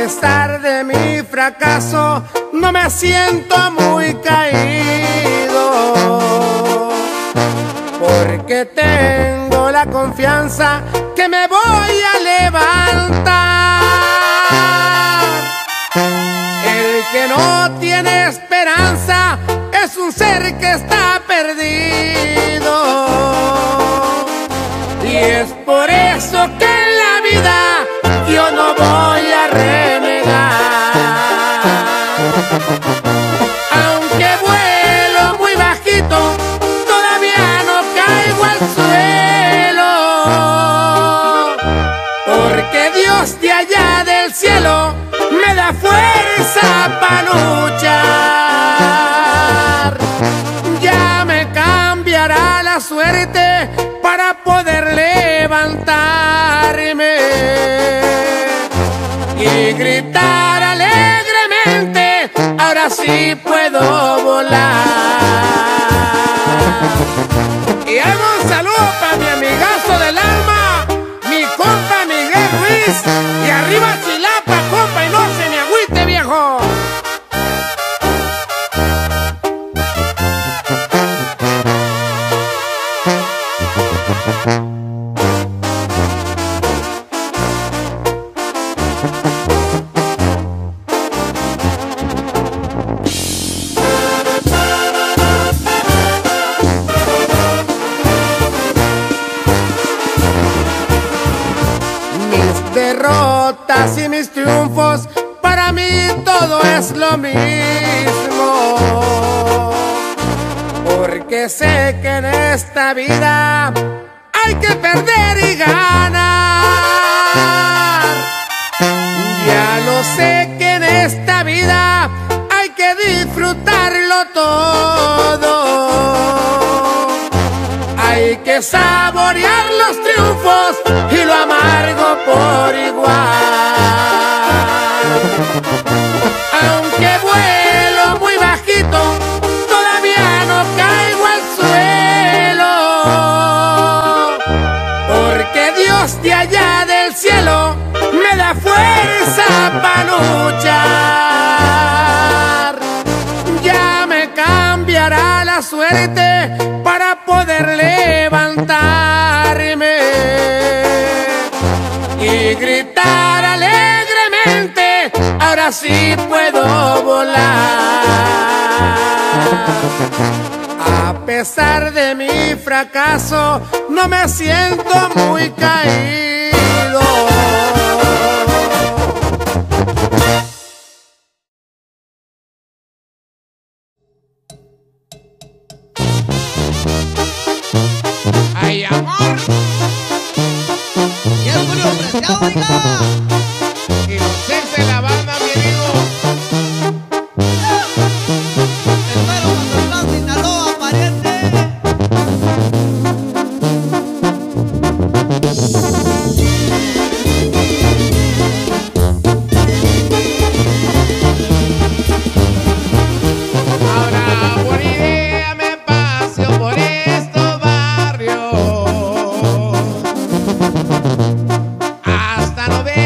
pesar de mi fracaso, no me siento muy caído, porque tengo la confianza que me voy a levantar. El que no tiene esperanza es un ser que está perdido, y es por eso que en la vida yo no voy a renegar. Aunque vuelo muy bajito, todavía no caigo al suelo, porque Dios de allá del cielo me da fuerza para luchar. Ya me cambiará la suerte para poder levantarme y gritar alegremente: ahora sí puedo volar. Y hago un saludo para mi amigazo del alma, mi compa Miguel Ruiz, y arriba Chilapa, compa, y no se me agüite, viejo. Mis derrotas y mis triunfos, para mí todo es lo mismo, porque sé que en esta vida hay que perder y ganar. Ya lo sé que en esta vida hay que disfrutarlo todo, hay que saborear los triunfos y lo amargo por igual. Aunque vuelo muy bajito, todavía no caigo al suelo, porque Dios de allá del cielo me da fuerza para luchar. Ya me cambiará la suerte para poder levantarme y gritar alegremente: ahora sí puedo volar. A pesar de mi fracaso, no me siento muy caído. ¡Ay, amor! ¡Y el Julio Preciado, oiga! Y los ex de la banda, mi amigo. Espero Mazatlán, Sinaloa, pariente. Ahora por idea me paseo por estos barrios, hasta no ver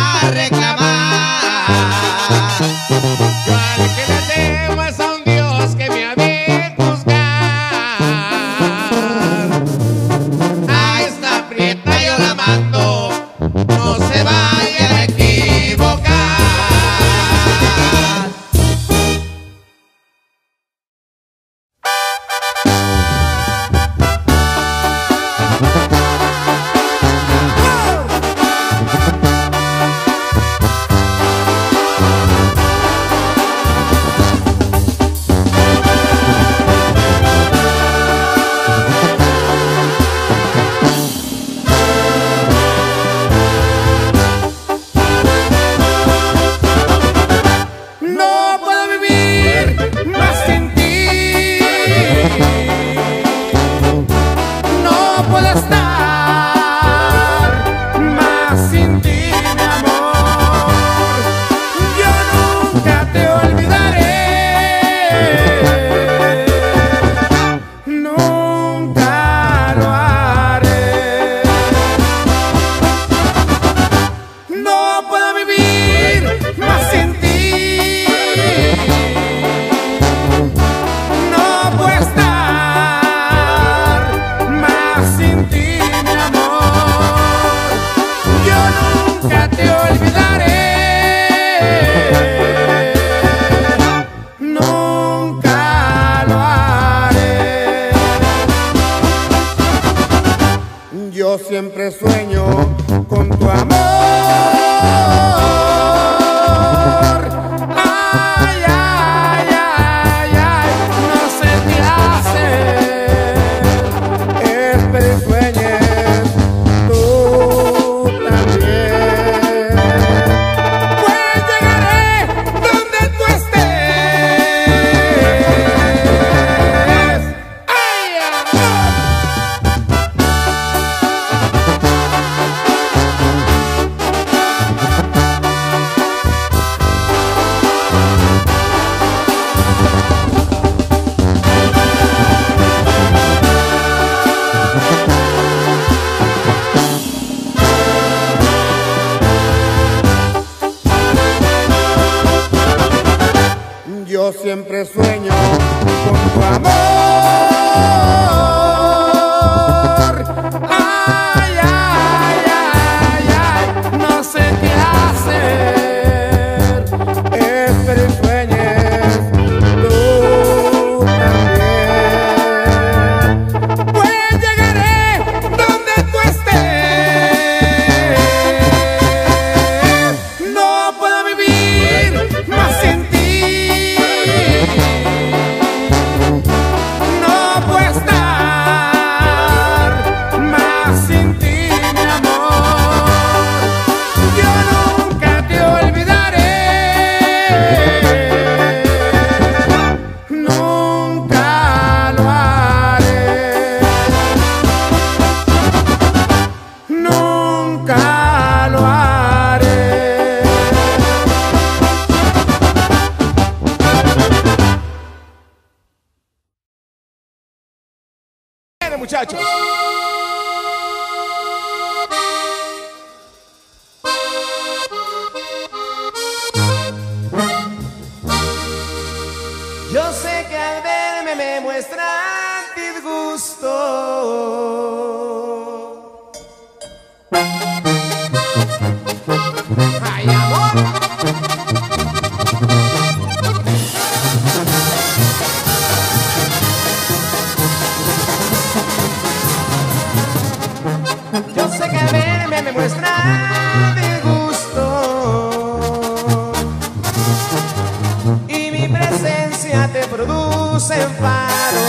a reclamar. Yo al que le temo es a un Dios que me ha de juzgar. A esta prieta yo la mando, no se vaya a equivocar. No puedo vivir más sin ti. No puedo estar más sin ti, mi amor. Yo nunca te olvidaré. Nunca lo haré. No puedo vivir más sin ti. No puedo estar más sin ti, mi amor. Yo nunca te olvidaré. Nunca lo haré. Yo siempre sueño con tu amor. Ay, ay, ay, ay, no sé qué hacer. Espero y sueñes tú también. Pues llegaré donde tú estés. Ay, amor. Yo siempre sueño con tu amor. Ay, ay, ay, ay, no sé qué hacer. Espero y sueñes tú también. Pues llegaré donde tú estés. No puedo vivir más sin ti. No puedo estar más sin ti, mi amor. Yo nunca te olvidaré. Nunca lo haré. Nunca lo haré. Bueno, muchachos. Yo sé que al verme me muestran disgusto. Ay, amor. Yo sé que al verme me muestran disgusto. Y mi presencia te produce enfado.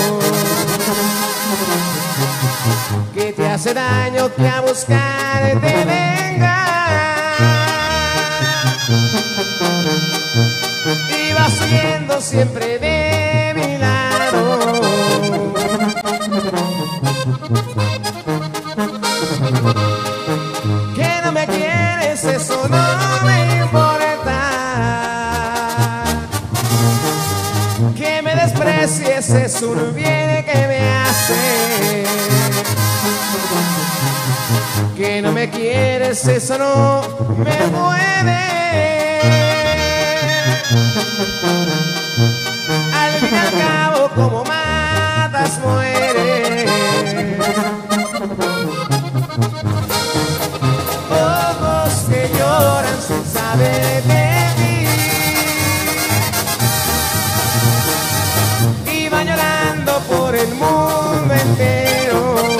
Que te hace daño, que a buscar te venga. Y vas huyendo siempre de mi lado. Que no me quieres, eso no me importa. Que me desprecies es un bien que me hace. Que no me quieres, eso no me sin saber de ti. Iba llorando por el mundo entero,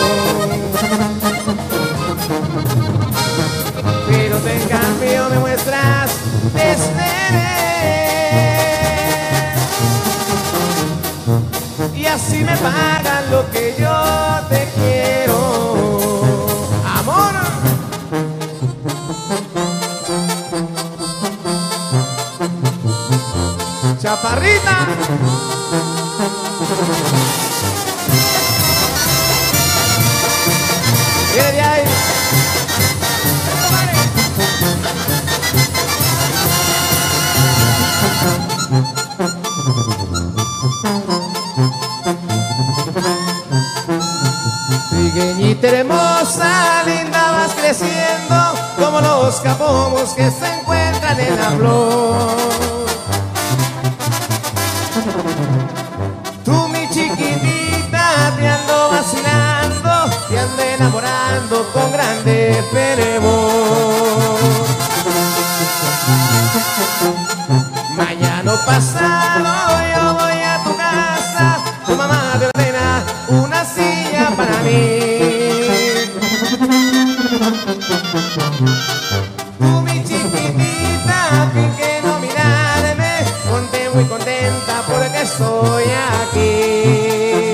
pero tú en cambio me muestras desdén y así me pagan lo que yo te quiero. Amor. Chaparrita. Viene de ahí. Trigueñita hermosa, linda, vas creciendo como los capomos que se encuentran en la flor. Tú, mi chiquitita, te ando vacilando, te ando enamorando con grande fervor. Mañana pasado yo voy a tu casa, tu mamá te ordena una silla para mí. Tú, mi chiquitita, fin que no mirarme, ponte muy contenta porque estoy aquí.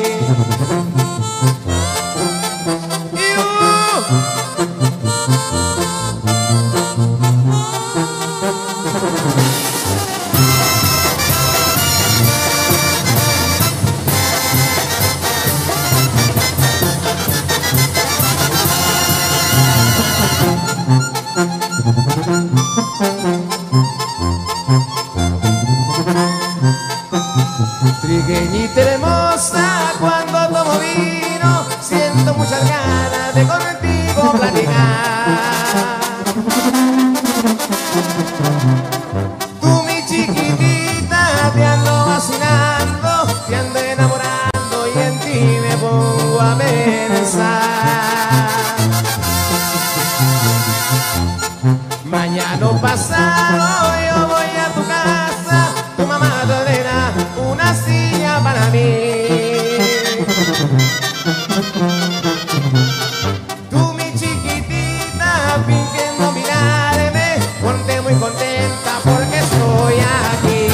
Trigueñita hermosa, cuando tomo vino, siento muchas ganas de contigo platicar. Tú, mi chiquitita, te ando vacilando, te ando enamorando y en ti me pongo a pensar. Mañana pasado yo voy a tu casa, tu mamá te ordena una silla para mí. Tú, mi chiquitita, fingiendo mirarme, ponte muy contenta porque estoy aquí.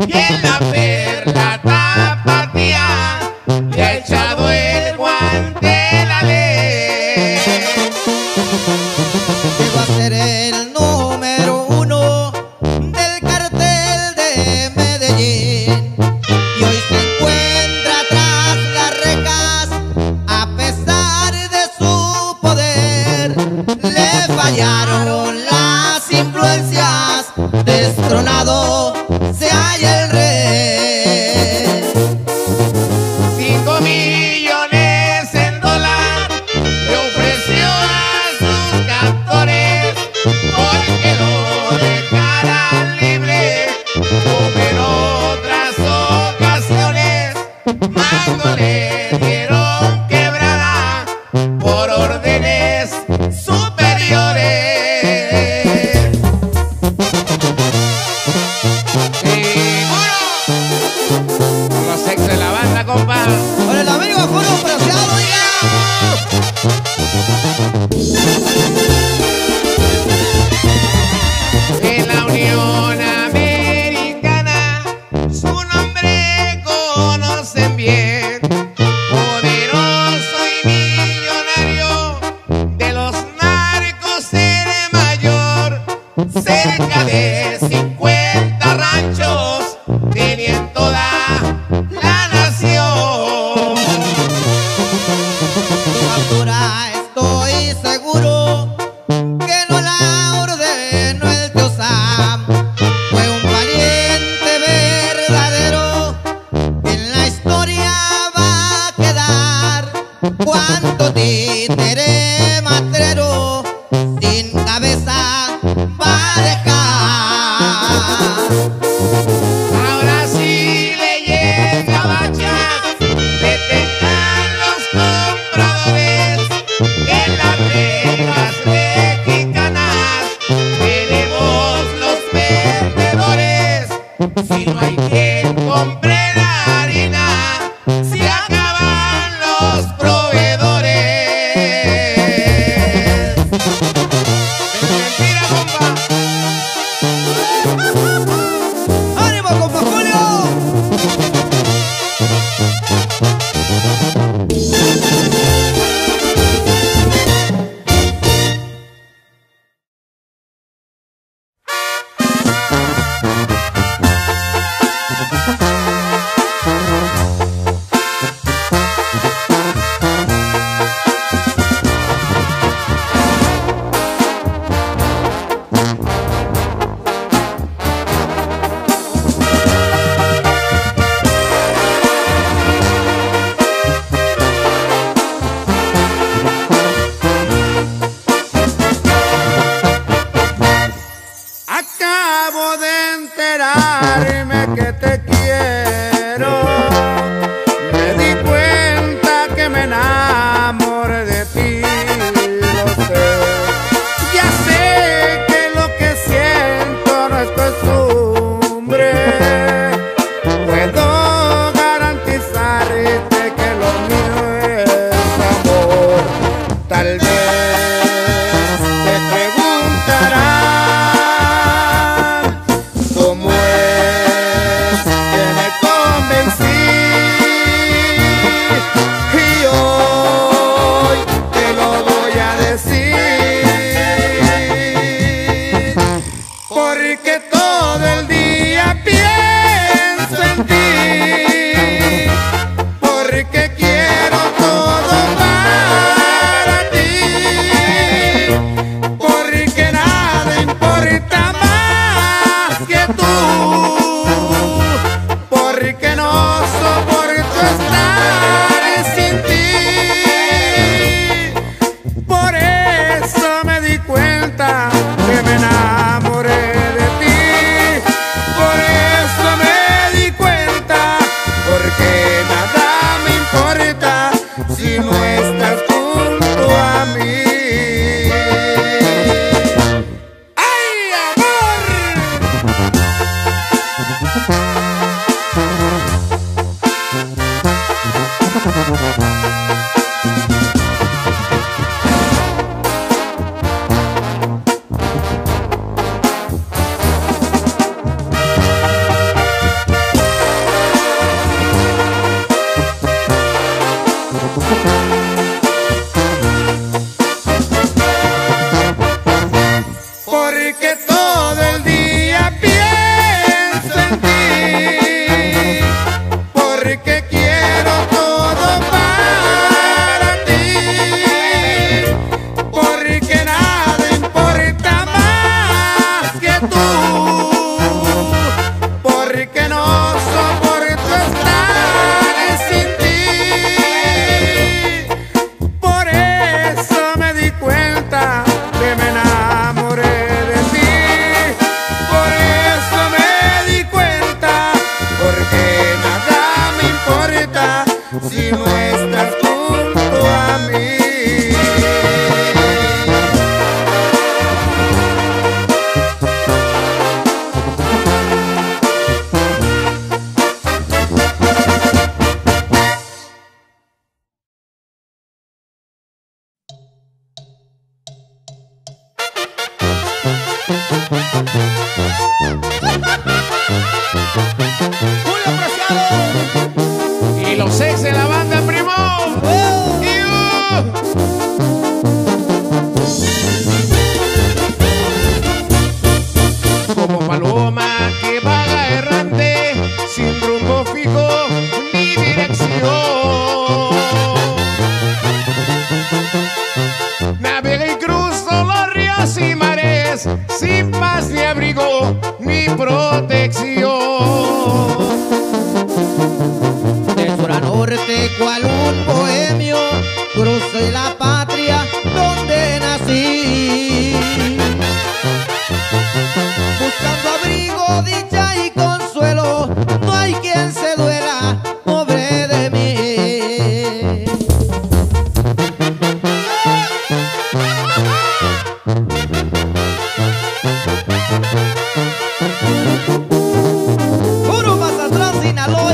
y en la perla tapatía le ha echado el guante la ley. Llegó a ser el número 1 del cartel de Medellín y hoy se encuentra tras las rejas a pesar de su poder. Le fallaron las influencias, destronado se halla el rey. 5 millones en dólares le ofreció a sus captores porque lo dejaran libre, como en otras ocasiones mando le dieron quebrada por órdenes superiores. Con los ex de la banda, compa. Con el amigo Julio Preciado, En la Unión Americana su nombre conocen bien, poderoso y millonario, de los narcos el mayor, cerca de 50 ranchos tenía en toda la nación. su factura estoy seguro que no la ordenó el tío Sam. Fue un valiente verdadero, en la historia va a quedar. Cuánto títere matrero sin cabeza va a dejar. Ahora sí le llega bacha, detengan los compradores, en las rejas mexicanas tenemos los vendedores. Si no hay quien compre la harina, se acaban los proveedores. Mentira, compa. ¡Ánimo, compa Julio! Acabo de enterarme que te quiero. Me di cuenta que me enamoré de ti, lo sé. Ya sé que lo que siento no es costumbre. Puedo garantizarte que lo mío es amor. Tal vez te preguntarás cómo es que me convencí, y hoy te lo voy a decir, porque todo el día pienso en ti, porque quiero todo para ti, porque nada importa más que tú, porque no soporto estar sin ti. Por eso me di cuenta que me enamoré de ti, por eso me di cuenta, porque nada me importa si no estás junto a mí. ¡Ay, amor! protección. De sur a norte, cual un bohemio, crucé la patria donde nací, buscando abrigo, dicha y consuelo. No hay quien se duela, pobre de mí. Puro Mazatlán, Sinaloa.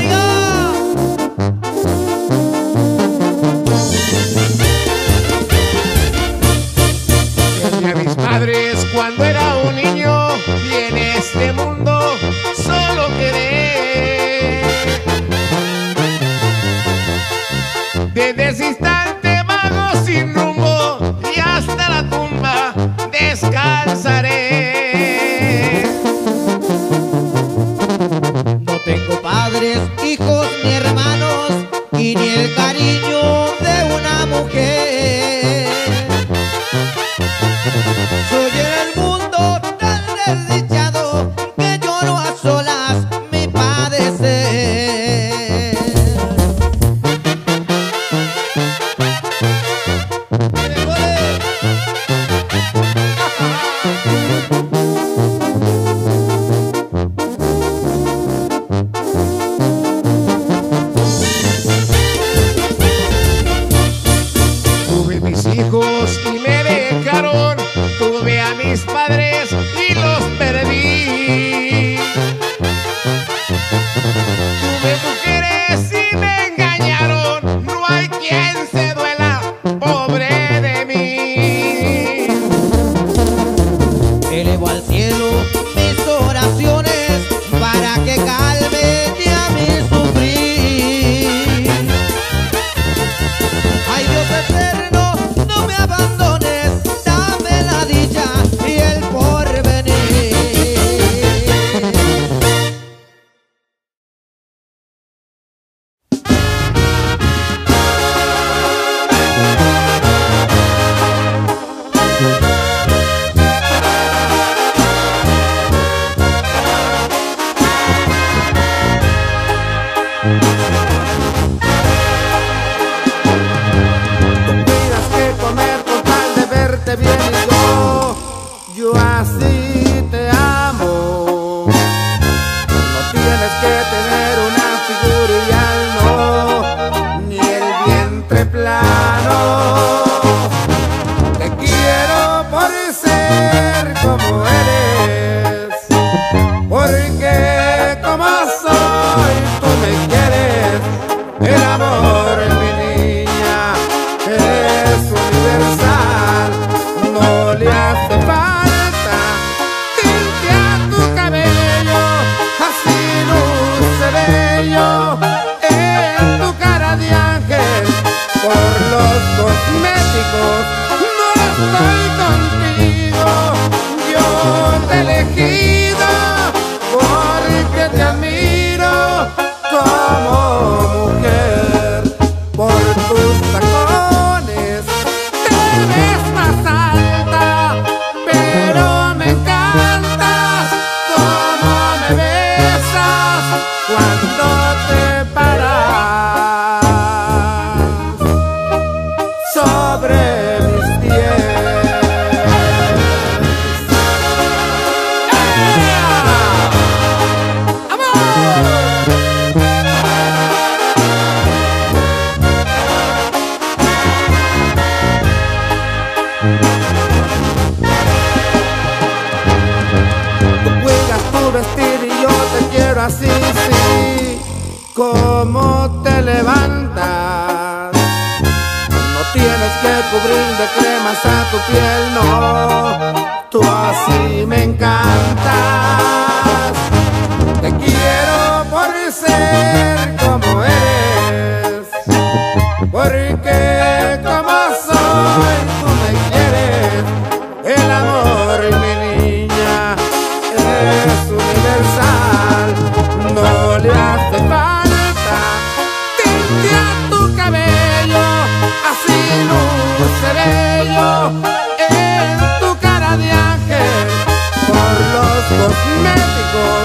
A mis padres cuando era un niño y en este mundo solo quedé. Desde ese instante vago sin rumbo y hasta la tumba descansaré. No tengo padres, hijos ni hermanos, y ni el cariño de una mujer. Soy en el mundo tan desdichado que lloro a solas mi padecer. Tuve mis hijos y me dejaron, tuve a mis padres y los perdí. Tuve mujeres y me engañaron, no hay quien se duela, pobre de mí. Elevo al cielo mis oraciones para que calme ya mi sufrir. Ay, Dios eterno, no me abandones, dame la dicha y el porvenir. Tendrías que comer con tal de verte bien y yo así te amo. No tienes que tener una figura ideal, no, ni el vientre plano. Te quiero por ser como eres, porque como soy tú me quieres. El amor en mi niña es universal, no le hace falta tinte a tu cabello, así luce bello en tu cara de ángel. Por los cosméticos no estoy contigo, yo te he elegido porque te admiro como mujer. Por tus tacones te ves más alta, pero me encantas como me besas cuando te paras sobre mis pies. Tú cuidas tu vestir y yo te quiero así, sí, como te levantas. No tienes que cubrir de cremas a tu piel, no, tú así me encantas. Te quiero por ser como eres, porque como soy tú me quieres. El amor en mi niña es universal, no le hace falta tinte a tu cabello, así luce bello en tu cara de ángel. Por los cosméticos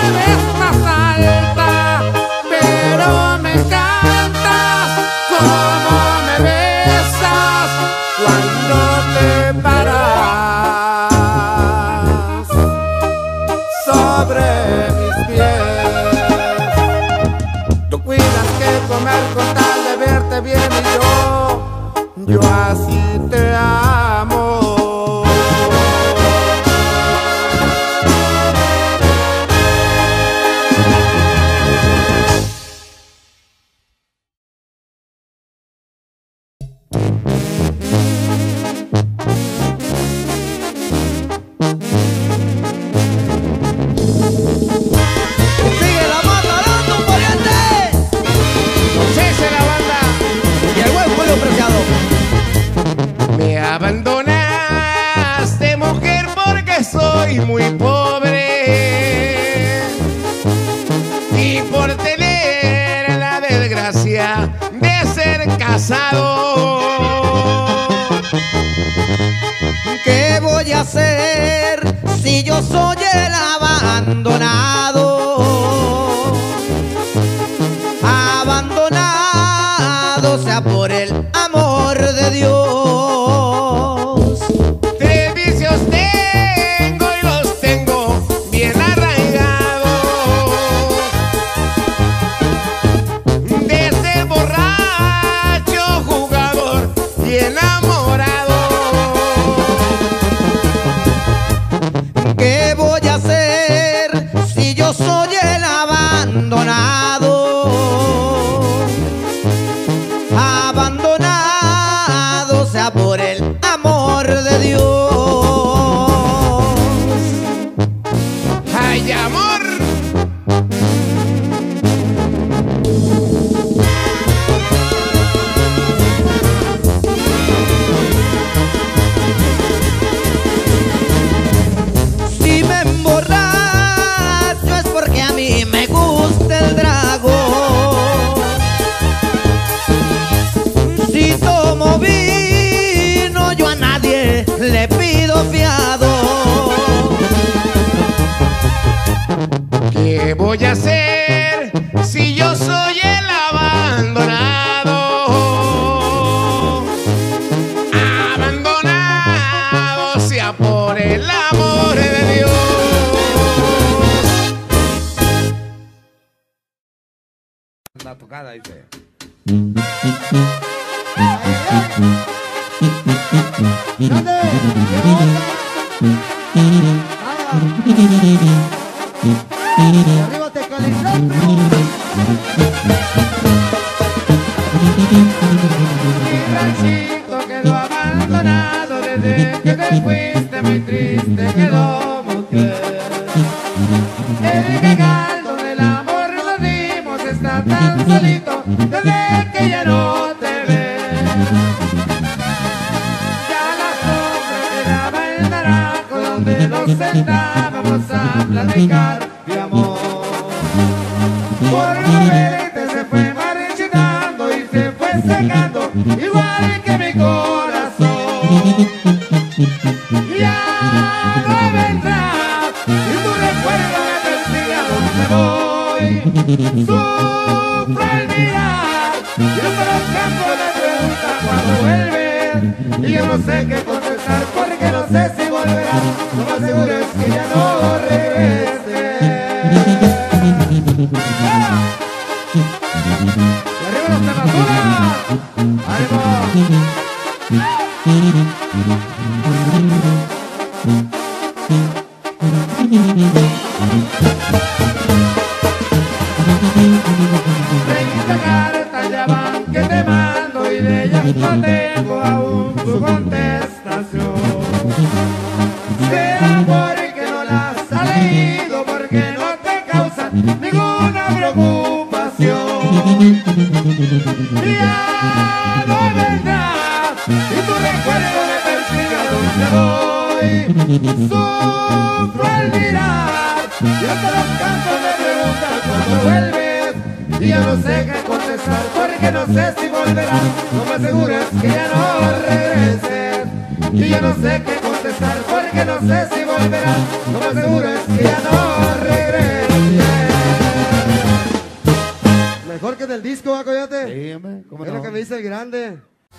ves más alta, pero me encantas como me besas cuando te paras sobre mis pies. Tú cuidas que comer con tal de verte bien y yo así te amo. Abandonaste, mujer, porque soy muy pobre y por tener la desgracia de ser casado. ¿Qué voy a hacer si yo soy el abandonado? Abandonado sea por el amor de Dios. ¿Qué voy a hacer si yo soy el abandonado? Abandonado sea por el amor de Dios. ¡Ay, amor! Le pido fiado. ¿Qué voy a hacer si yo soy el abandonado? Abandonado sea por el amor de Dios. La tocada dice. Arriba Tecalizando. Mi ranchito quedó abandonado desde que te fuiste, muy triste quedó mujer. El regal donde el amor nos dimos está tan solito desde que ya no te ves. Donde nos sentábamos a platicar de amor. Por no verte se fue marchitando y se fue secando, igual que mi corazón. Ya no vendrás y tu recuerdo me persigue a donde voy. Sufro al mirar y hasta los campos me preguntan cuándo vuelves. Y yo no sé qué contestar porque no sé si volverás. Lo más seguro es que ya no regrese. ¡Y arriba los tematuras! ¡Ánimo! Esta carta ya van que te mando y de ella no tengo aún tu contestación. Será porque no la has leído, porque no te causa ninguna preocupación. Ya no vendrás y tu recuerdo me persigue a donde voy. Sufro al mirar y hasta los campos me preguntan cuándo vuelves. Y ya no sé qué contestar porque no sé si volverás. Lo más seguro es que ya no regreses. Y ya no sé qué contestar porque no sé si volverás. Lo más seguro es que ya no regreses. del disco, Coyote. Sí, hombre, ¿cómo Es no? lo que me dice el grande.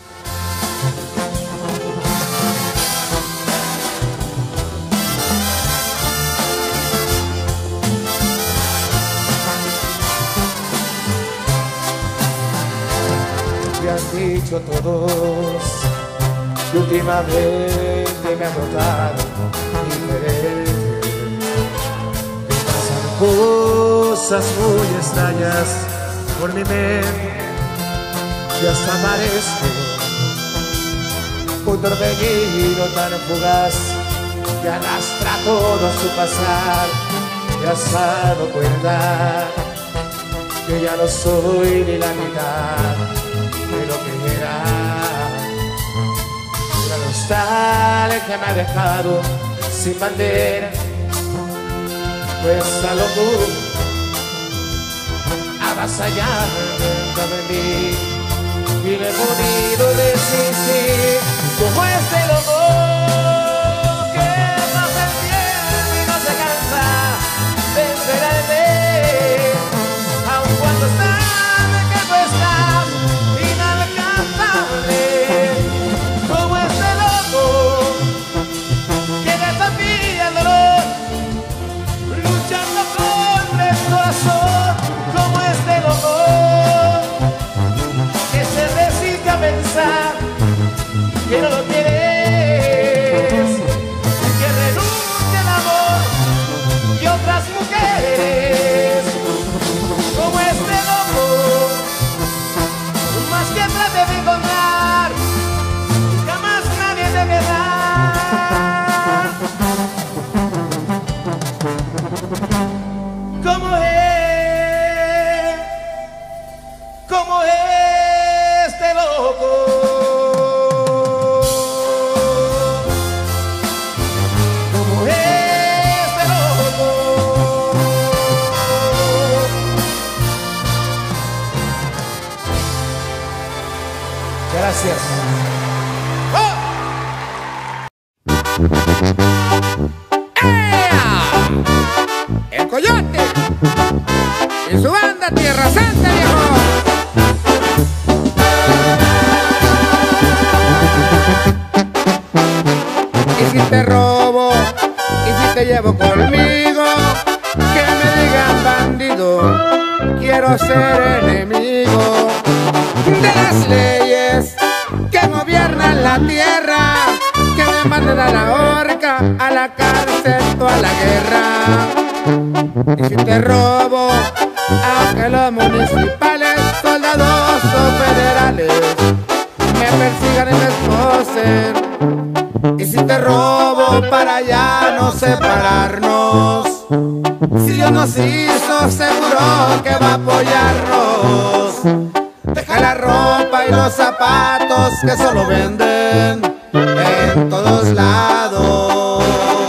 Me han dicho todos que últimamente me ha notado diferente. Me pasan cosas muy extrañas por mi mente y hasta parezco un torbellino tan fugaz que arrastra todo su pasar. Te has dado cuenta que ya no soy ni la mitad de lo que era. Una nostalgia me ha dejado sin bandera, pues a locura avasallarme dentro de mí y no he podido resistir como este loco que pasa el tiempo y no se cansa de esperarme, aun cuando es tarde que tú estás inalcanzable, como este loco que desafía el dolor, luchando contra el corazón, como este loco que se resiste a pensar que no lo tienes, que renuncia al amor y otras mujeres, como este loco, más que trate de encontrar, jamás nadie te querrá, como este loco. Como este loco. Gracias. El Coyote y su banda Tierra Santa, viejo. Y si te robo, y si te llevo conmigo, que me digan bandido, quiero ser enemigo de las leyes que gobiernan la tierra, que me manden a la horca, a la cárcel o a la guerra. Y si te robo, aunque los municipales, soldados o federales me persigan y me esposen, y si te robo para ya no separarnos, si Dios nos hizo seguro que va a apoyarnos, deja la ropa y los zapatos que solo venden en todos lados.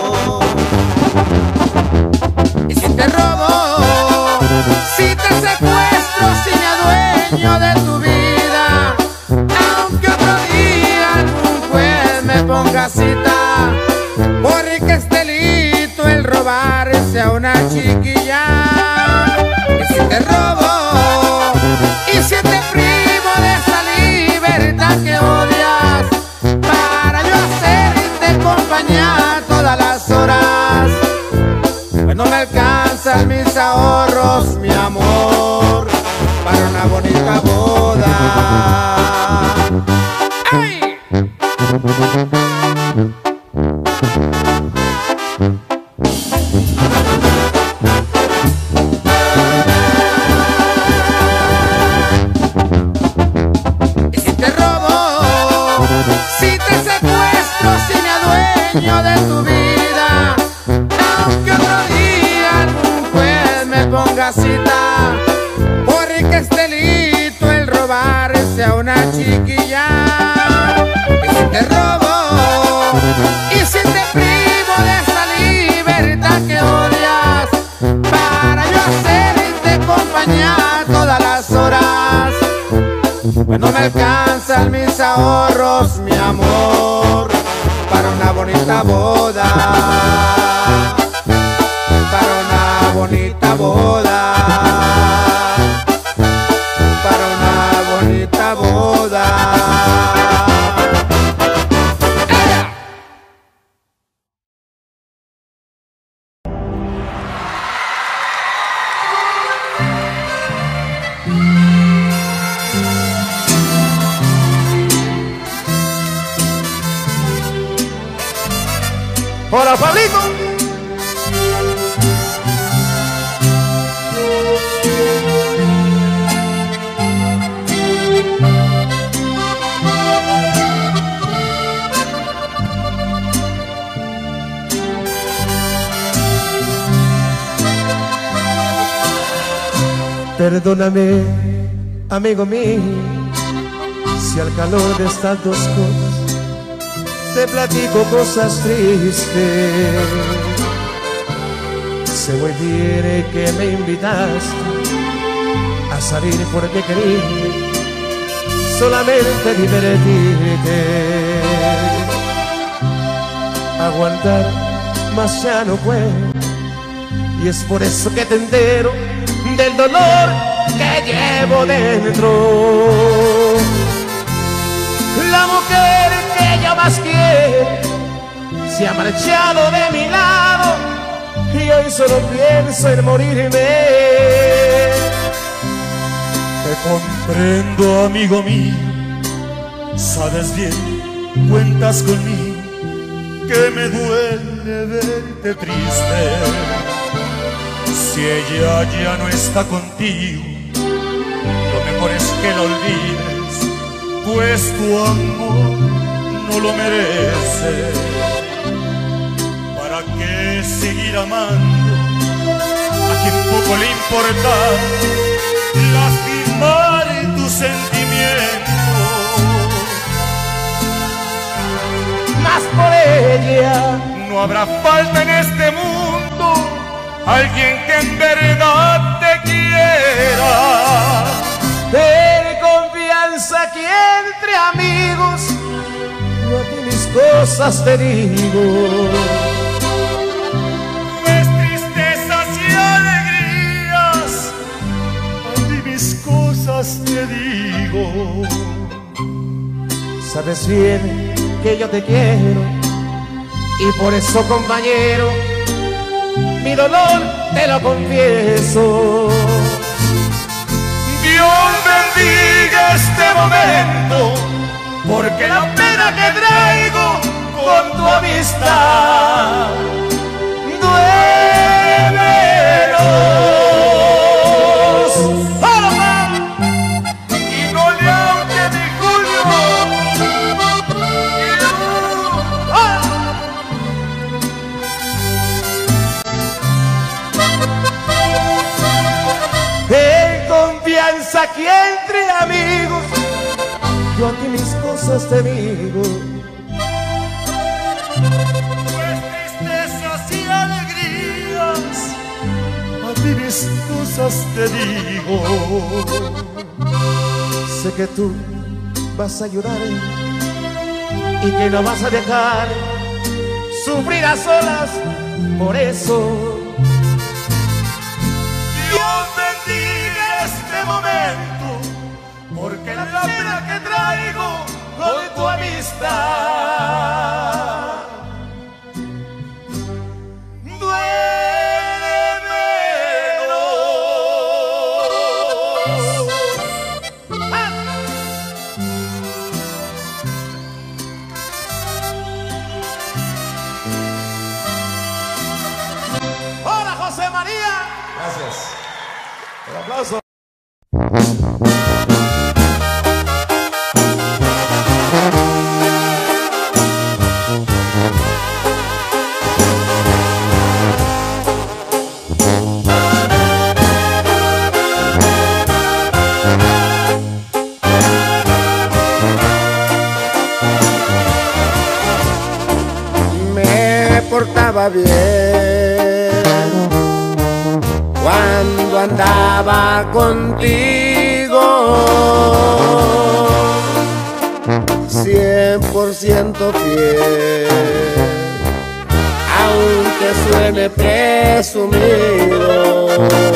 Y si te robo, si te secuestro, si me adueño de tu vida, aunque otro día un juez me ponga cita, porque es delito el robarse a una chiquilla. Y si te robo, y si te privo de esa libertad que odias, para yo hacerte compañía todas las horas, pues no me alcanzan mis ahorros, mi amor, para una bonita boda. ¡Ay! Y si te robo, si te secuestro, si me adueño de tu vida, aunque otro día un juez me ponga cita, porque es delito el robarse a una chiquilla. Y si te robo, y si te privo de esa libertad que odias, para yo hacerte compañía todas las horas, pues no me alcanzan mis ahorros, mi amor, para una bonita boda, para una bonita boda, Hola, Pablito. Perdóname, amigo mío, si al calor de estas dos copas te platico cosas tristes. Sé muy bien que me invitaste a salir porque quería solamente divertirte. Aguantar más ya no puedo, y es por eso que te entero del dolor que llevo dentro. La mujer que yo más quiero se ha marchado de mi lado y hoy solo pienso en morirme. Te comprendo, amigo mío, sabes bien, cuentas conmigo, que me duele verte triste. Si ella ya no está contigo, lo mejor es que la olvides, pues tu amor no lo merece. ¿Para qué seguir amando a quien poco le importa lastimar tus sentimientos? Más por ella no habrá falta en este mundo alguien que en verdad te quiera. Ten confianza que entre amigos yo a ti mis cosas te digo. Mis tristezas y alegrías, a ti mis cosas te digo. Sabes bien que yo te quiero y por eso, compañero, mi dolor te lo confieso. Dios bendiga este momento, porque la pena que traigo con tu amistad duele menos. Y no le aunque mi Julio. En confianza que entre amigos yo a ti mis cosas te digo. Pues tristezas y alegrías, a ti mis cosas te digo. Sé que tú vas a ayudar y que no vas a dejar sufrir a solas por eso. Dios bendiga este momento, porque la pena que traigo con tu amistad duele menos. ¡Hola, José María! Gracias. Un aplauso. Me portaba bien cuando andaba contigo, 100% fiel, aunque suene presumido,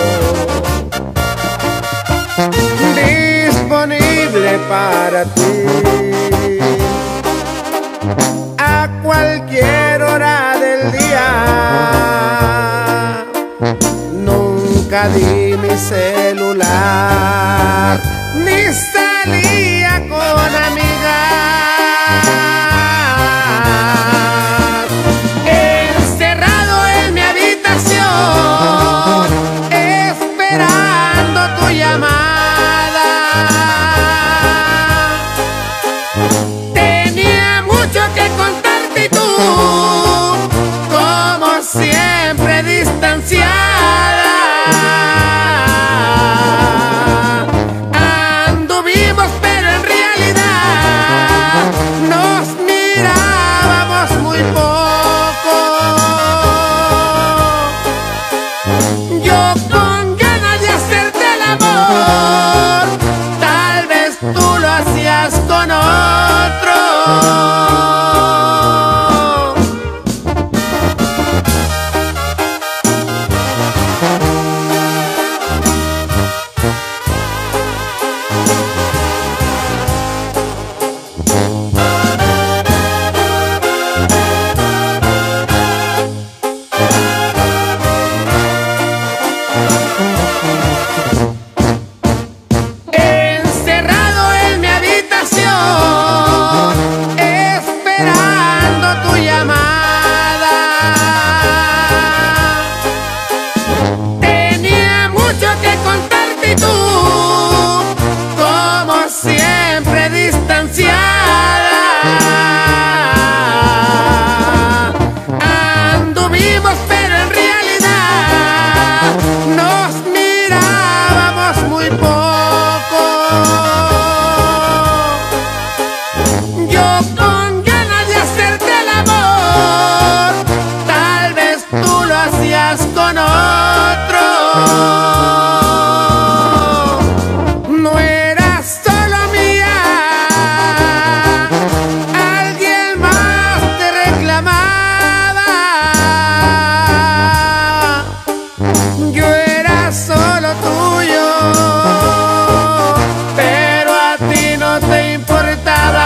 disponible para ti a cualquier hora del día. Nunca di mi celular ni salía con amigas. En y tú, como siempre distanciada. Anduvimos pero en realidad nos mirábamos muy poco. Yo con ganas de hacerte el amor, tal vez tú lo hacías con otro. No eras solo mía, alguien más te reclamaba. Yo era solo tuyo, pero a ti no te importaba.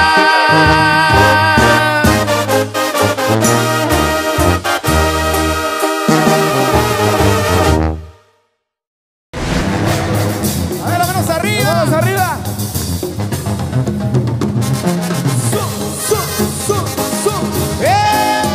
A ver, las manos arriba. ¡Vamos arriba! ¡Eh!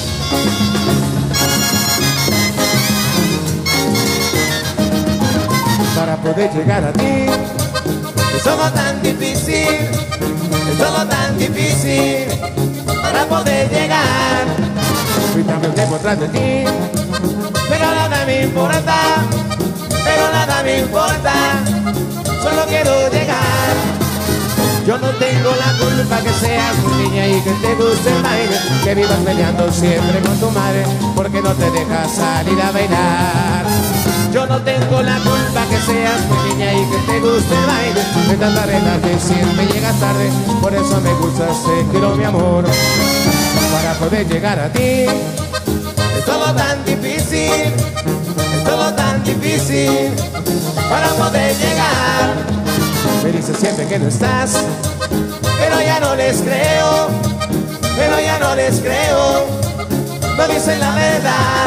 Para poder llegar a ti es todo tan difícil, es todo tan difícil. Para poder llegar fui tanto tiempo atrás de ti, pero nada me importa, pero nada me importa. Solo quiero llegar. Yo no tengo la culpa que seas mi niña y que te guste el baile, que vivas peleando siempre con tu madre porque no te dejas salir a bailar. Yo no tengo la culpa que seas mi niña y que te guste el baile, de tanta regla que siempre llegas tarde, por eso me gustas, te quiero mi amor. Para poder llegar a ti es todo tan difícil, es todo tan difícil. Para poder llegar me dices siempre que no estás, pero ya no les creo, pero ya no les creo, no dicen la verdad.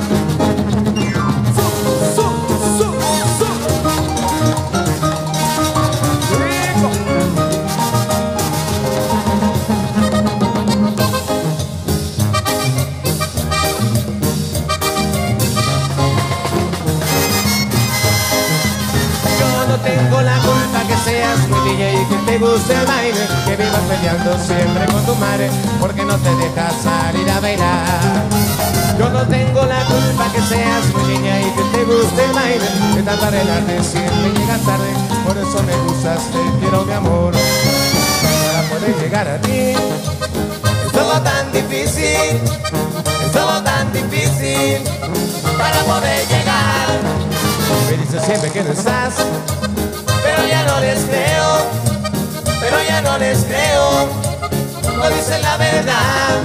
Yo no tengo la culpa que seas mi niña y que te guste el baile, que vivas peleando siempre con tu madre porque no te dejas salir a bailar. Yo no tengo la culpa que seas mi niña y que te guste el baile, de tanta arreglarte siempre llegas tarde, por eso me gustas, te quiero mi amor. Para poder llegar a ti es todo tan difícil, es todo tan difícil. Para poder llegar me dices siempre que no estás, pero ya no les creo, pero ya no les creo, no dicen la verdad.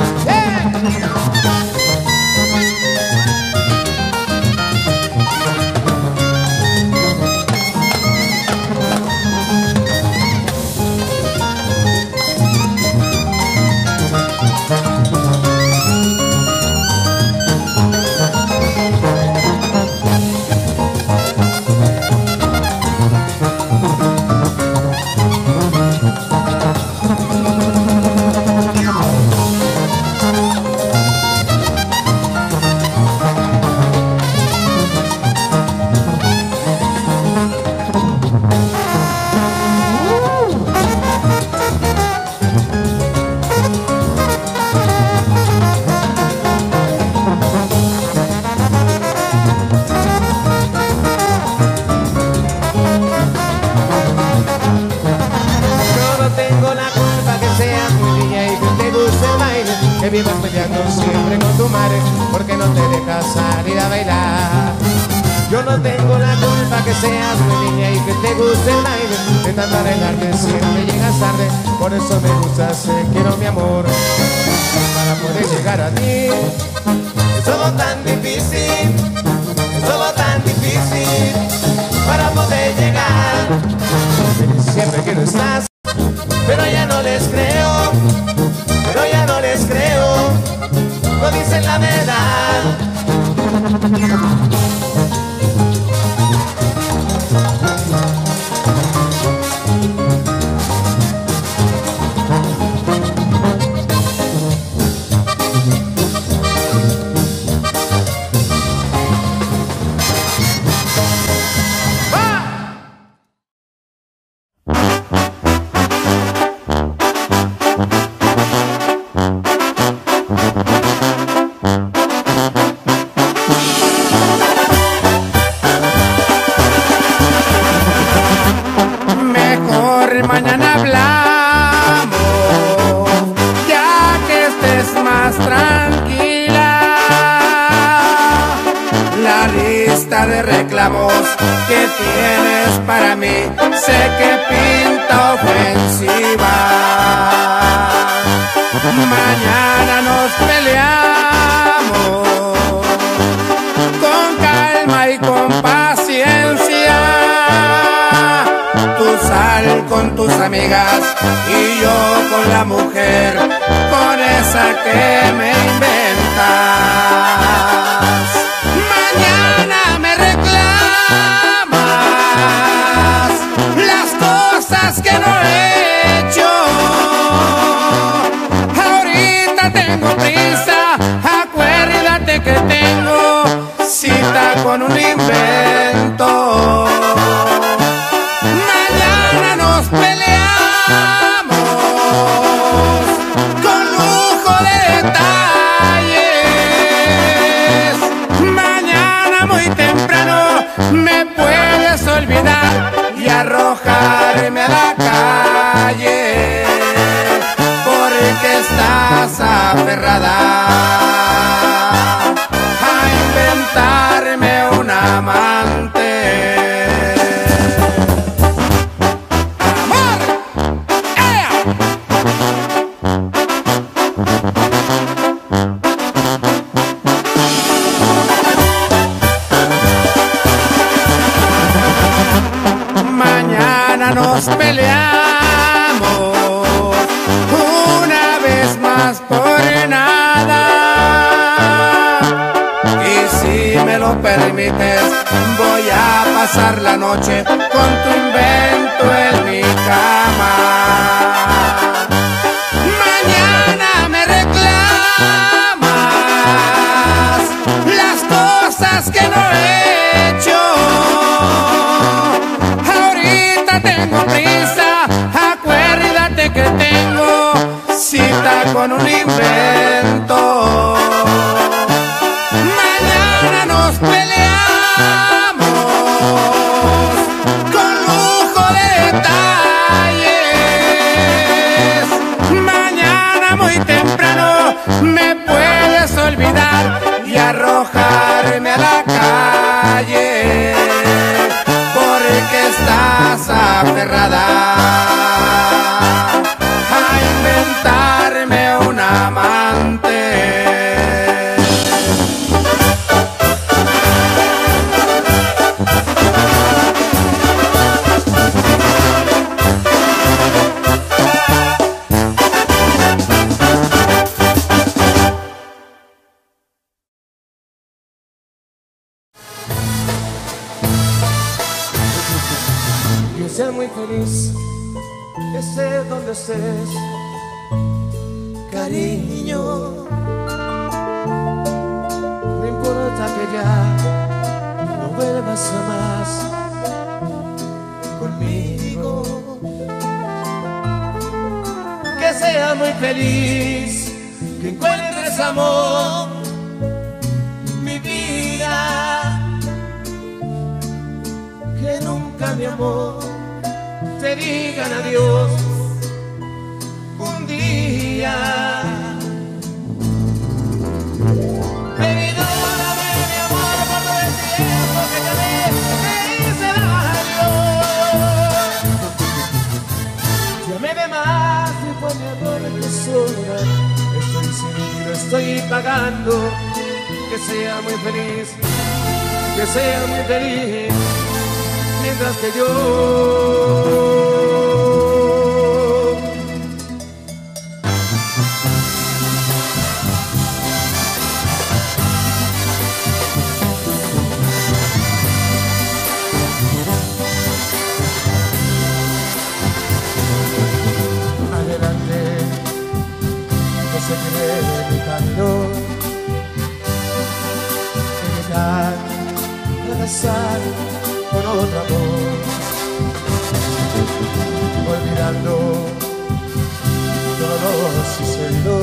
Que vivas peleando siempre con tu madre porque no te dejas salir a bailar. Yo no tengo la culpa que seas mi niña y que te guste el baile, de tanto arreglarte siempre llegas tarde, por eso me gustas, te quiero mi amor. Para poder llegar a ti es todo tan difícil, es todo tan difícil. Para poder llegar siempre que no estás, pero ya no les creo, pero ya no les creo, no dicen la verdad. voz que tienes para mí, sé que pinta ofensiva. Mañana nos peleamos con calma y con paciencia. Tú sal con tus amigas y yo con la mujer, con esa que me inventas. Mañana me reclamas las cosas que no he hecho. Ahorita tengo prisa, acuérdate que tengo cita con un invento. Mañana nos peleamos con lujo de detalles. Mañana muy temprano me puedes olvidar y arrojarme a la calle, porque estás aferrada a inventarme un amante. ¡Amor! ¡Ea! Mañana nos peleamos una vez más por nada. Y si me lo permites, voy a pasar la noche con tu invento en mi cama. Mañana me reclamas las cosas que no he hecho. Ahorita tengo prisa, acuérdate que tengo cita con un invento. Mañana nos peleamos con lujo de detalles. Mañana muy temprano me puedes olvidar y arrojarme a la calle, porque estás aferrada a inventarme un amante. Que seas muy feliz, estés donde estés, cariño. No importa que ya no vuelvas jamás conmigo. Que seas muy feliz, que encuentres amor, mi vida. Que nunca, mi amor, te digan adiós un día. Perdóname, mi amor, por todo el tiempo que te hice daño. Llamé de más y fue mi error que sobra. Estoy sin ti, lo estoy pagando. Que sea muy feliz, que sea muy feliz, mientras que yo adelante, yo seguiré mi camino, evitar fracasar con otro amor, olvidando todo lo sucedido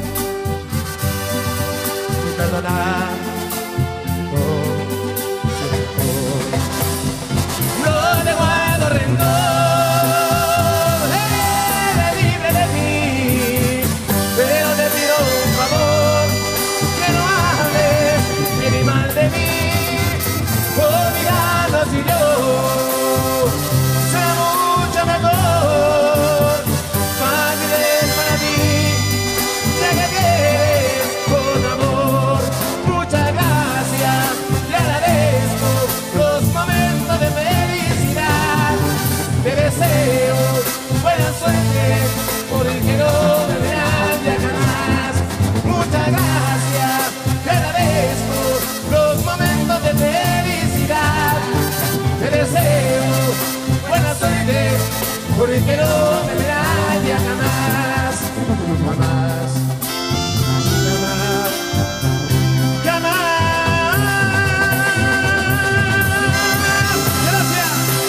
y perdonar por su mejor. No te guardo rencor, eres libre de mí, pero te pido un favor, que no hables ni mal de mí, olvidando decidió ser mucho mejor. Fácil para ti, ya que quieres con amor. Muchas gracias, le agradezco los momentos de felicidad. Te deseo buena suerte, porque no me verán ya jamás. Muchas gracias, te agradezco los momentos de felicidad. Te deseo buena suerte, porque no me verán ya jamás. Jamás, jamás, jamás. Gracias.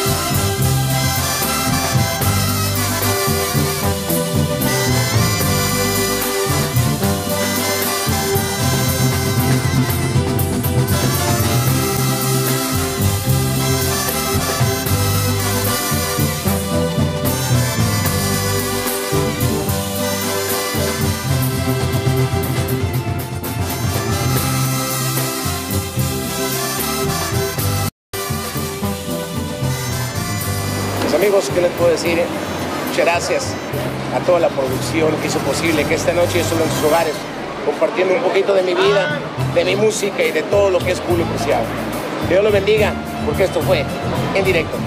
Amigos, ¿qué les puedo decir? Muchas gracias a toda la producción que hizo posible que esta noche yo solo en sus hogares, compartiendo un poquito de mi vida, de mi música y de todo lo que es Julio Preciado. Que Dios los bendiga, porque esto fue En Directo.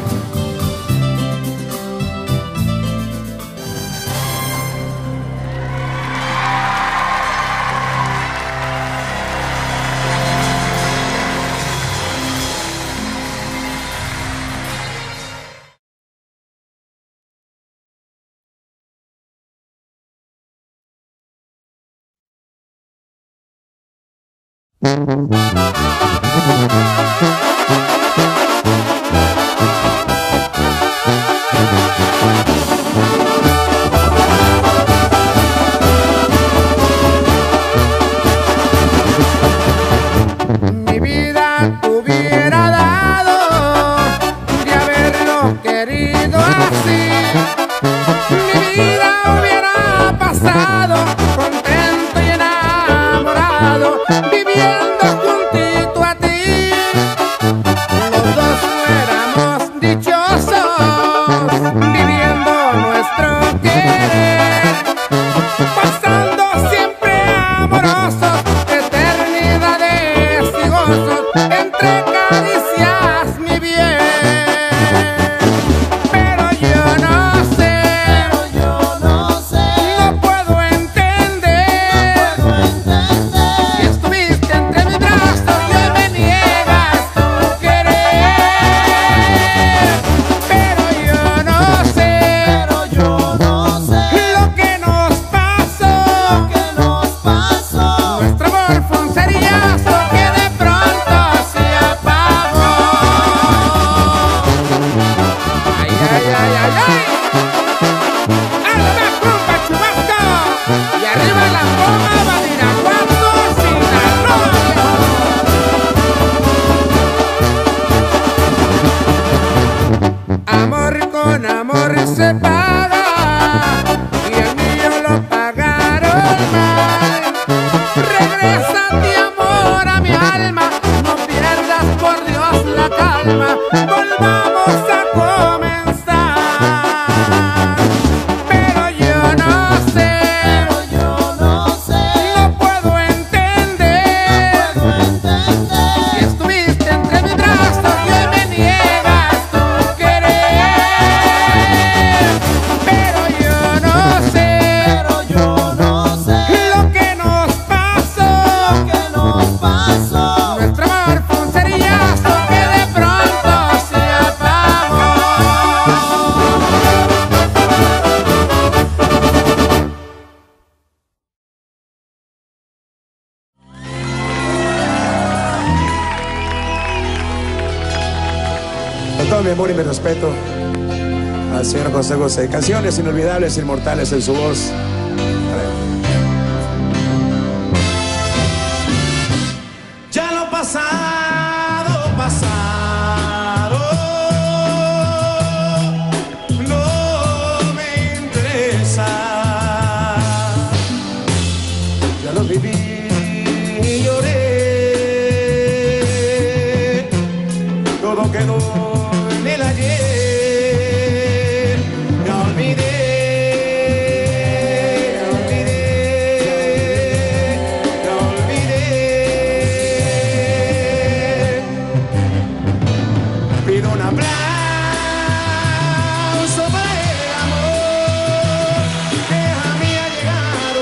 Mi vida te hubiera dado de haberlo querido así. Mi vida hubiera pasado contento y enamorado, viviendo juntito a ti. Los dos fuéramos dichosos, viviendo nuestro querer, pasando siempre amorosos, eternidades y gozos, entre caricias, mi bien. Pero yo no sé, no puedo entender, si estuviste entre mis brazos y hoy me niegas tu querer. Pero yo no sé lo que nos pasó. Nuestro amor fue un cerillazo que de pronto se apagó. Ay, ay, ay, ay, ay. ¡Algo más, compa, Chubasco! Y arriba la bomba, Badiraguato, Sinaloa. Amor con amor se paga, y el mío lo pagaron mal. Regrésate, amor, a mi alma, no pierdas por Dios la calma, volvamos a comenzar. Pero yo no sé, no puedo entender, si estuviste entre mis brazos y hoy me niegas tu querer. Pero yo no sé lo que nos pasó. Nuestro amor fue un cerillazo que de pronto se apagó. Con todo mi amor y mi respeto al señor José José. Canciones inolvidables, inmortales en su voz. Ya lo pasado, pasado, no me interesa. Ya lo viví y lloré. Todo quedó recuerdo en el ayer. Me olvidé, me olvidé, me olvidé. Pido un aplauso para el amor que a mí ha llegado.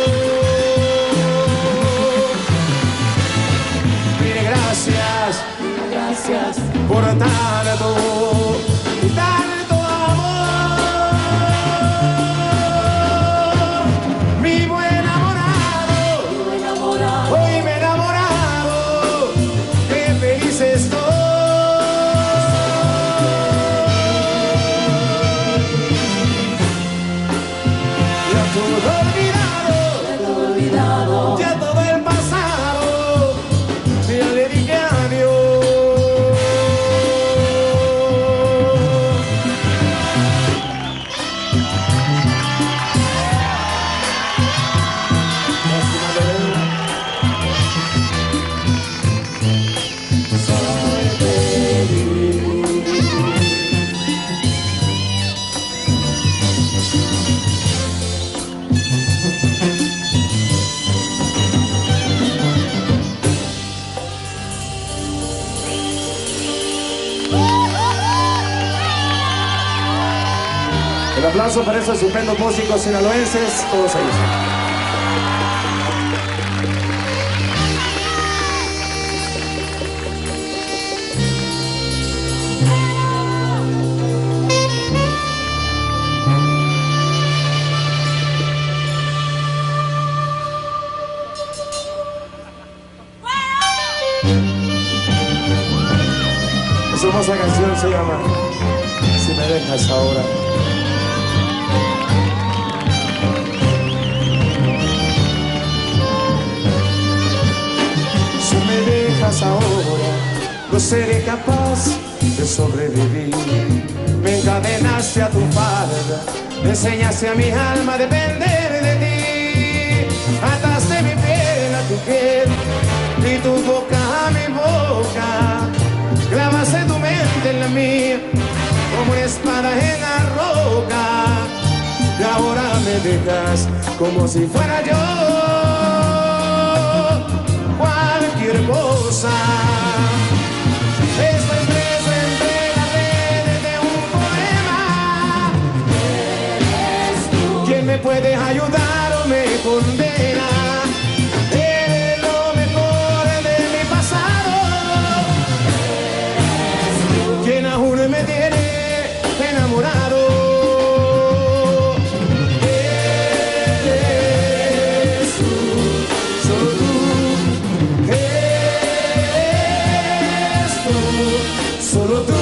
Mire, gracias, gracias por tanto y tanto amor. Mi buen enamorado, hoy me he enamorado, qué feliz estoy. Ya todo olvidado, ya todo el pasado, ya le dije adiós. El aplauso para esos estupendos músicos sinaloenses, todos ellos. Esa hermosa canción se llama Si me dejas ahora. Si me dejas ahora, no seré capaz de sobrevivir. Me encadenaste a tu falda, me enseñaste a mi alma a depender de ti. Ataste mi piel a tu piel y tu boca a mi boca. Clavaste tu mente en la mía como una espada en la roca. Y ahora me dejas como si fuera yo cualquier cosa. Estoy preso entre las redes de un poema. ¿Quién me puede ayudar o me condena? Eres lo mejor de mi pasado. Quien aún me tiene enamorado. Eres tú, solo tú. Eres tú, solo tú.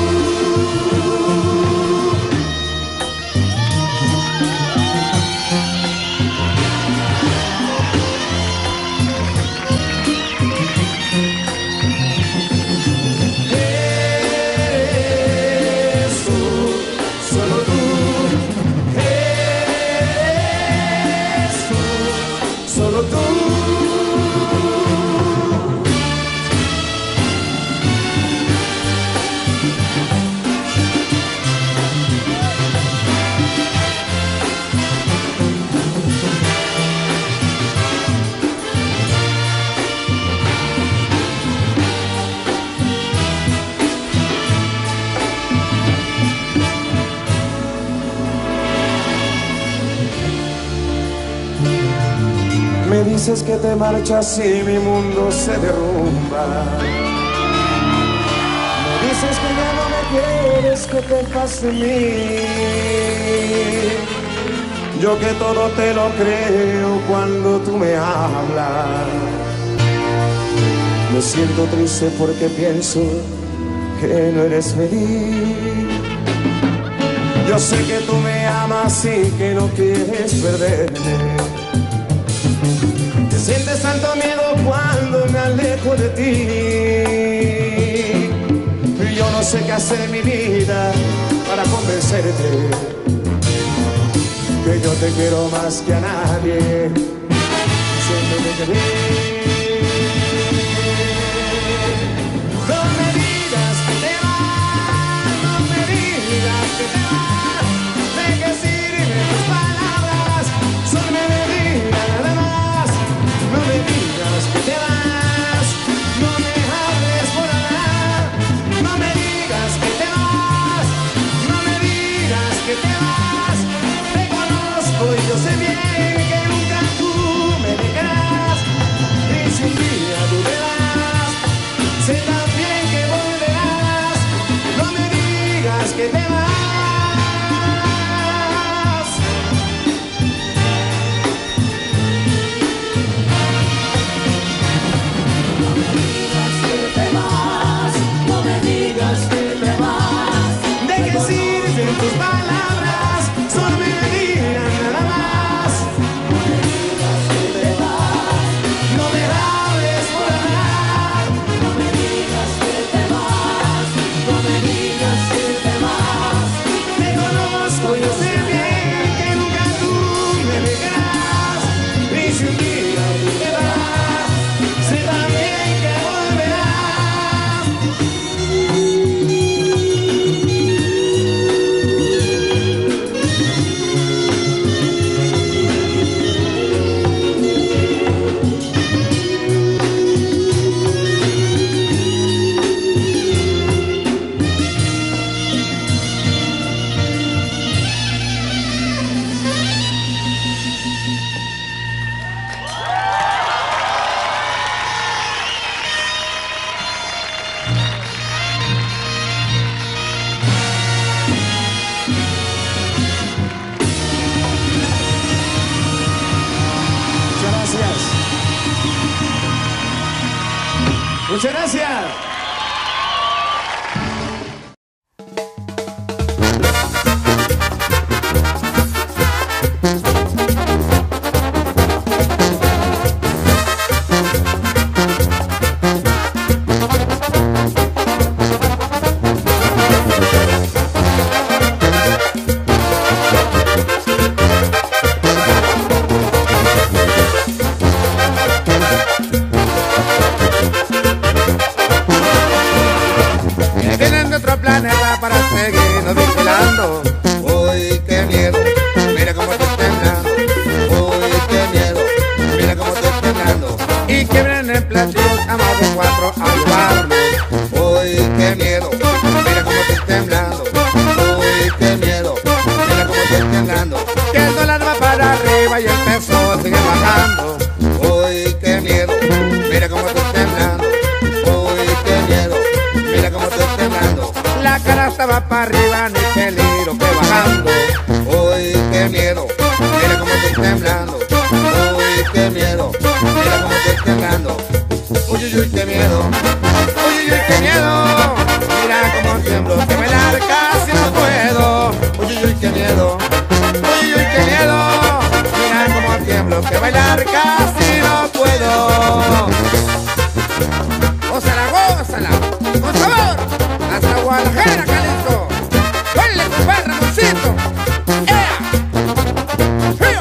Me dices que te marchas y mi mundo se derrumba. Me dices que ya no me quieres, que te pase de mí. Yo que todo te lo creo cuando tú me hablas. Me siento triste porque pienso que no eres feliz. Yo sé que tú me amas y que no quieres perderme. Sientes tanto miedo cuando me alejo de ti. Y yo no sé qué hacer en mi vida para convencerte que yo te quiero más que a nadie. Siempre te querí. No me digas que te vas. tus palabras son mentiras nada más. No me hables por hablar. No me digas que te vas. No me digas que te vas. Te conozco, yo sé bien que nunca tú me dejarás. Y si un día tú te vas, sé también que volverás. Muchas gracias. Vienen de otro planeta para seguirnos vigilando. Uy, qué miedo, mira cómo estoy temblando. Uy, qué miedo, mira cómo estoy temblando. Y que vienen en platillos a más de 4 a ayudarnos. Uy, qué miedo, mira cómo estoy temblando. Uy, qué miedo, mira cómo estoy temblando. Que el dólar va para arriba y el peso sigue bajando. Uy, qué miedo, mira cómo estoy temblando. Uy, qué miedo, mira cómo estoy temblando. La cara estaba para arriba, ni peligro que bajando. Uy, qué miedo, mira cómo estoy temblando. Uy, qué miedo, mira cómo estoy temblando. Uy, uy, uy, qué miedo. Uy, uy, uy, qué miedo. Mira cómo tiemblo, que bailar casi no puedo. Uy, uy, uy, qué miedo. Uy, uy, uy, qué miedo. Mira cómo tiemblo, que bailar casi no puedo. Gózala, gózala, con sabor, hasta Guadalajara, Jalisco. ¡Huele tu perra, Ramoncito! ¡Ea! ¡Fío!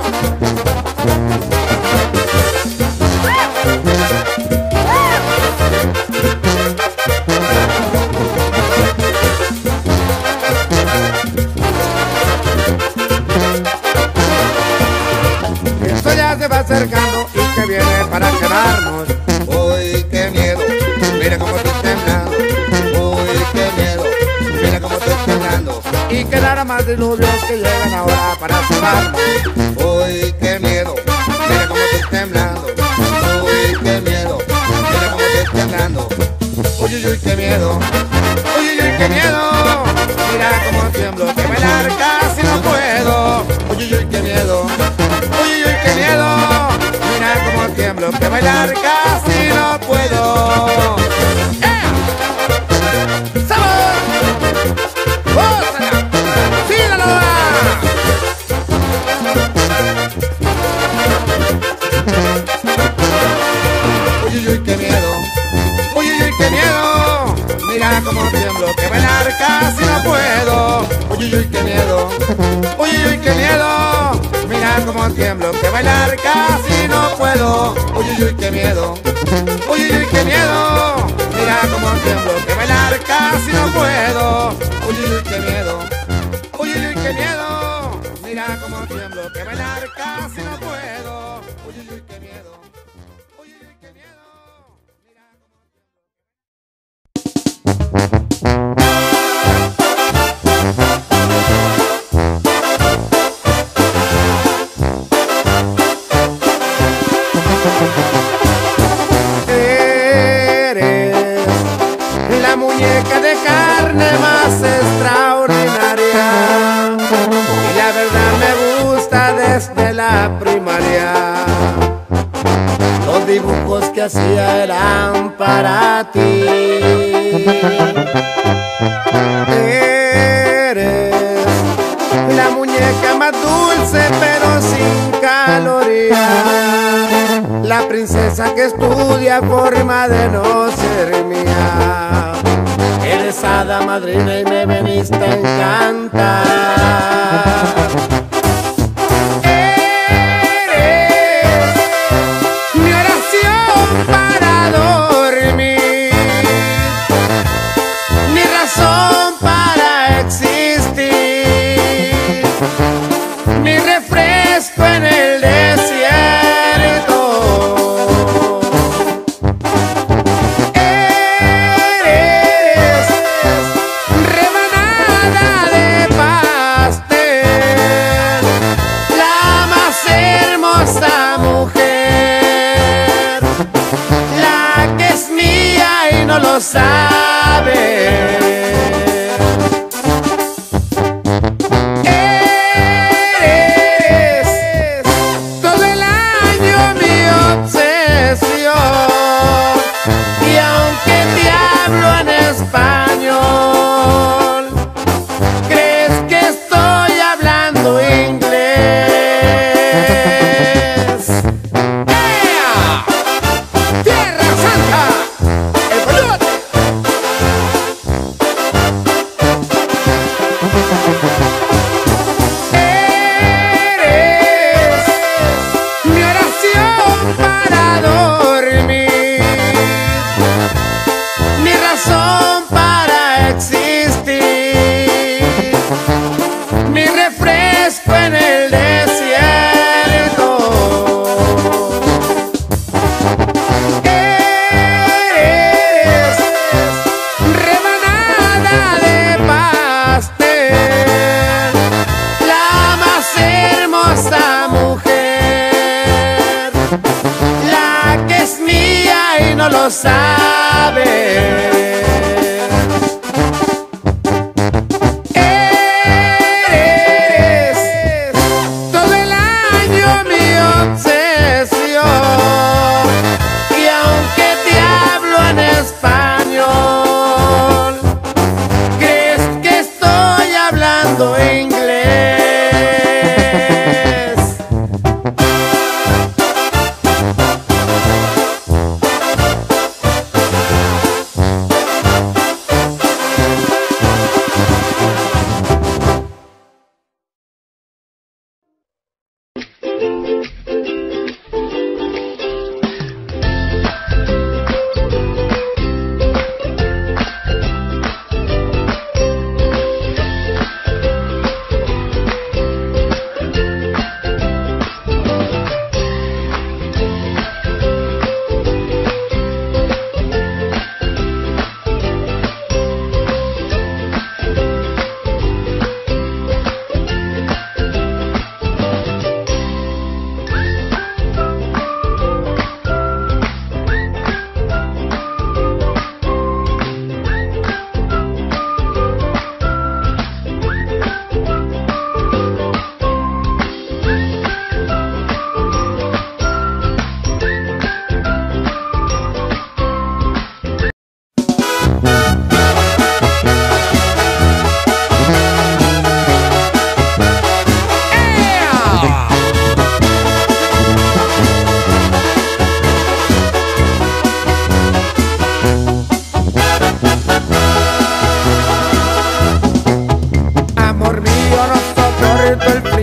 Esto ya se va acercando y que viene para quedarnos. Uy, qué miedo, mira cómo estoy temblando. Uy, qué miedo, mira cómo estoy temblando. Y quedará más diluvios que llegan ahora para salvarnos. Uy, qué miedo, mira cómo estoy temblando. Uy, qué miedo, mira cómo estoy temblando. Uy, uy, uy, qué miedo. Uy, uy, uy, qué miedo. Mira cómo tiemblo, que bailar casi no puedo. Uy, uy, uy, qué miedo. Uy, uy, uy, qué miedo. Mira cómo tiemblo, que bailar casi no puedo. ¡Ea! ¡Sabor! ¡Gózala! ¡Sígalo! Uy, uy, uy, qué miedo. Uy, uy, uy, qué miedo. Mira cómo tiemblo, que bailar casi no puedo. Uy, uy, uy, qué miedo. Uy, uy, uy, qué miedo. Mira cómo tiemblo, que bailar casi no puedo. Uy, uy, uy, qué miedo. Uy, uy, uy, qué miedo. Mira cómo tiemblo, que bailar casi no puedo. Uy, uy, uy, qué miedo. Uy, uy, uy, qué miedo. Mira cómo tiemblo, que bailar casi no puedo. Uy, uy, uy, qué miedo. Uy, uy, uy, qué miedo. Mira Eres la muñeca de carne más extraordinaria y la verdad me gusta desde la primaria. Los dibujos que hacía eran para ti. Eres esa que estudia forma de no ser mía. Eres hada madrina y me veniste a encantar. Eres mi oración para dormir, mi razón para existir, mi refresco en el desierto. Eres rebanada de pastel, la más hermosa mujer, la que es mía y no lo sabe. No lo sabe. Eres todo el año mi obsesión, y aunque te hablo en español, crees que estoy hablando inglés. Amor mío, no soporto el